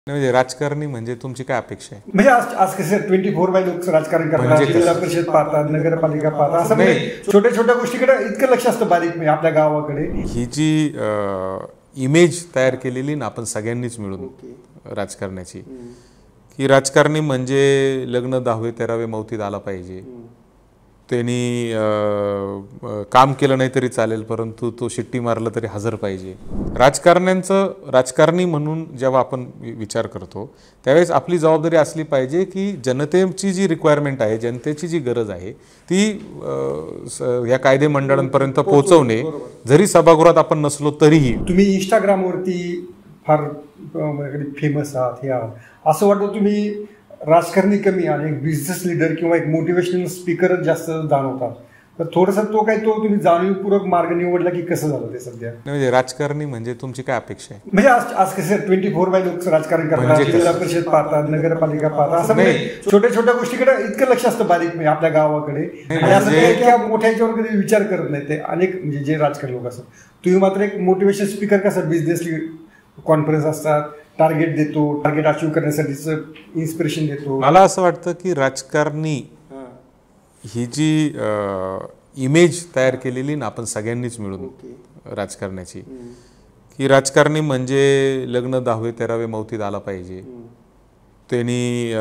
म्हणजे राजकारणी म्हणजे तुमची काय अपेक्षा आहे? म्हणजे आज कसं 24/7 लोक राजकारण करतात, जिल्हा परिषद पाहतात, नगरपालिका पाहतात, असं म्हणजे छोट्या छोट्या गोष्टीकडे इतकं लक्ष असतं बारीक म्हणजे आपल्या गावाकडे. ही जी इमेज तयार केलेली ना आपण सगळ्यांनीच मिळून राजकारण्याची, की राजकारणी म्हणजे लग्न 10वे 13वे मौतीत आला पाहिजे, त्यांनी काम केलं नाही तरी चालेल परंतु तो शिट्टी मारलं तरी हजर पाहिजे. राजकारणी म्हणून जेव्हा आपण विचार करतो त्यावेळेस आपली जबाबदारी असली पाहिजे की जनतेची जी रिक्वायरमेंट आहे, जनतेची जी गरज आहे ती या कायदे मंडळांपर्यंत पोहोचवणे. जरी सभागृहात आपण नसलो तरीही. तुम्ही इंस्टाग्रामवरती फार फेमस आहात, हे आहात, असं वाटतं तुम्ही राजकारणी कमी आणि एक बिझनेस लीडर किंवा एक मोटिवेशनल स्पीकरच जास्त जाणवतात. तर थोडंसं तो तुम्ही जाणीवपूर्वक मार्ग निवडला की कसं झालं ते सध्या? म्हणजे राजकारणी म्हणजे तुमची काय अपेक्षा आहे? म्हणजे आज कसं 24/7 लोक राजकारण करतात, जिल्हा परिषद पाहतात, नगरपालिका पाहतात, असं म्हणजे छोट्या छोट्या गोष्टीकडे इतकं लक्ष असतं बारीक म्हणजे आपल्या गावाकडे. आणि असं काही मोठ्या ह्याच्यावर कधी विचार करत नाही ते अनेक म्हणजे जे राजकारणी लोक असतात. तुम्ही मात्र एक मोटिवेशन स्पीकर कसं बिझनेस कॉन्फरन्स असतात, टार्गेट देतो, टार्गेट अचीव्ह करण्यासाठीचं इन्स्पिरेशन देतो. मला असं वाटतं की राजकारणी ही जी इमेज तयार केलेली ना आपण सगळ्यांनीच मिळून राजकारण्याची, की राजकारणी म्हणजे लग्न 10वे 13वे मौतीत आला पाहिजे, त्यांनी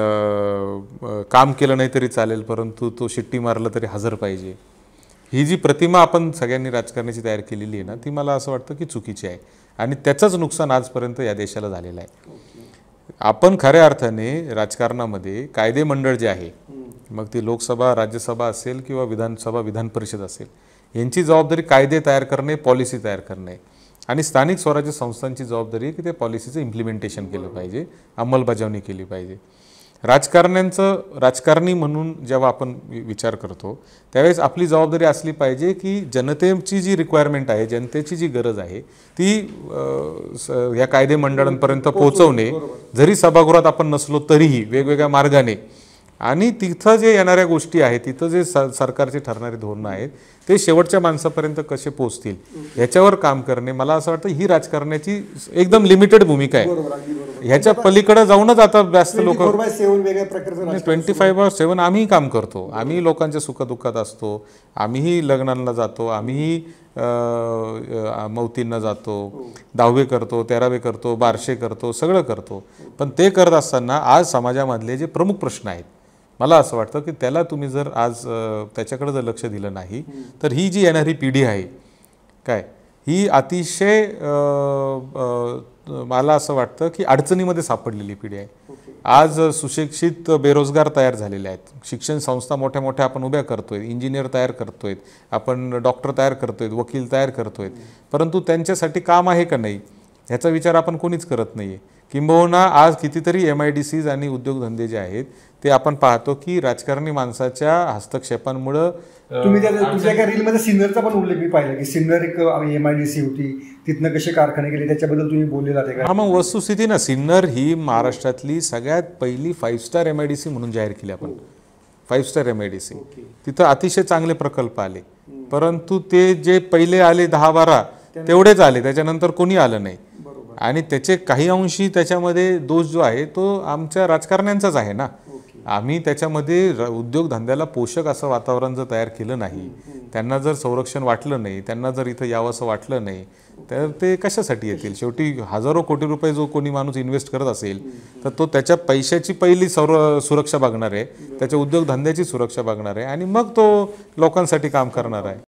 काम केलं नाही तरी चालेल परंतु तो शिट्टी मारलं तरी हजर पाहिजे. ही जी प्रतिमा आपण सगळ्यांनी राजकारणाची तयार केलेली आहे ना ती मला असं वाटतं की चुकीची आहे आणि त्याचंच नुकसान आजपर्यंत या देशाला झालेलं आहे. आपण खऱ्या अर्थाने राजकारणामध्ये कायदे मंडळ जे आहे, मग ती लोकसभा राज्यसभा असेल किंवा विधानसभा विधान परिषद असेल, यांची जबाबदारी कायदे तयार करणे, पॉलिसी तयार करणे आणि स्थानिक स्वराज्य संस्थांची जबाबदारी आहे की ते पॉलिसीचं इम्प्लिमेंटेशन केलं पाहिजे, अंमलबजावणी केली पाहिजे. राजकारणी म्हणून जेव्हा आपण विचार करतो त्यावेळेस आपली जबाबदारी असली पाहिजे की जनतेची जी रिक्वायरमेंट आहे, जनतेची जी गरज आहे ती या कायदे मंडळांपर्यंत पोहोचवणे. जरी सभागृहात आपण नसलो तरीही वेगवेगळ्या मार्गाने आणि तिथं जे येणाऱ्या गोष्टी आहेत, तिथं जे सरकारचे ठरणारे धोरणं आहेत ते शेवटच्या माणसापर्यंत कसे पोहोचतील ह्याच्यावर काम करणे. मला असं वाटतं ही राजकारण्याची एकदम लिमिटेड भूमिका आहे. ह्याच्या पलीकडे जाऊनच आता जास्त लोक 24/7 आम्हीही काम करतो, आम्ही लोकांच्या सुखदुःखात असतो, आम्हीही लग्नांना जातो, आम्हीही मौतींना जातो, 10वे करतो, 13वे करतो, बारशे करतो, सगळं करतो. पण ते करत असताना आज समाजामधले जे प्रमुख प्रश्न आहेत मला असं वाटतं की त्याला तुम्ही जर आज त्याच्याकडे जर लक्ष दिलं नाही तर ही जी येणारी पिढी आहे काय ही अतिशय मला असं वाटतं की अडचणीमध्ये सापडलेली पिढी आहे. आज सुशिक्षित बेरोजगार तयार झालेले आहेत, शिक्षण संस्था मोठ्या मोठ्या आपण उभ्या करतोय, इंजिनियर तयार करतोय, आपण डॉक्टर तयार करतोय, वकील तयार करतोय, परंतु त्यांच्यासाठी काम आहे का नाही ह्याचा विचार आपण कोणीच करत नाही आहे. किंबहुना आज कितीतरी MIDCs आणि उद्योगधंदे जे आहेत ते आपण पाहतो की राजकारणी माणसाच्या हस्तक्षेपांमुळं. तुम्ही तुमच्या एका रीलमध्ये सिन्नरचा पण उल्लेख मी पाहिला की सिन्नर एक MIDC होती, तिथनं कसे कारखाने गेले त्याच्याबद्दल तुम्ही बोललेला ते. हा, मग वस्तुस्थिती ना, सिन्नर ही महाराष्ट्रातली सगळ्यात पहिली 5 स्टार MIDC म्हणून जाहीर केली आपण. 5 स्टार MIDC तिथं अतिशय चांगले प्रकल्प आले, परंतु ते जे पहिले आले 10-12 तेवढेच आले, त्याच्यानंतर कोणी आलं नाही. आणि त्याचे काही अंशी त्याच्यामध्ये दोष जो आहे तो आमच्या राजकारण्यांचाच आहे ना. आम्ही त्याच्यामध्ये उद्योगधंद्याला पोषक असं वातावरण जर तयार केलं नाही, त्यांना जर संरक्षण वाटलं नाही, त्यांना जर इथं यावं असं वाटलं नाही तर ते कशासाठी येतील? शेवटी हजारो कोटी रुपये जो कोणी माणूस इन्व्हेस्ट करत असेल तर तो त्याच्या पैशाची पहिली सुरक्षा बघणार आहे, त्याच्या उद्योगधंद्याची सुरक्षा बघणार आहे आणि मग तो लोकांसाठी काम करणार आहे.